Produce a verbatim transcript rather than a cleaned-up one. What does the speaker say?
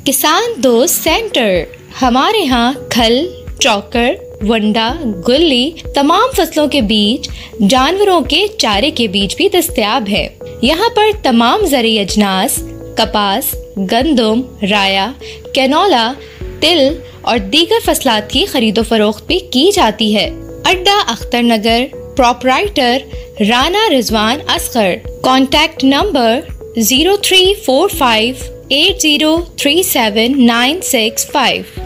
किसान दोस्त सेंटर, हमारे यहाँ खल, चौकर, वंडा, गुल्ली तमाम फसलों के बीज, जानवरों के चारे के बीज भी दस्तयाब है। यहाँ पर तमाम ज़रूरी अजनास, कपास, गंदम, राया, कैनोला, तिल और दीगर फसलात की खरीदो फरोख्त भी की जाती है। Adda Akhtar Nagar, proprietor Rana Rizwan Asghar. Contact number zero three four five eight zero three seven nine six five.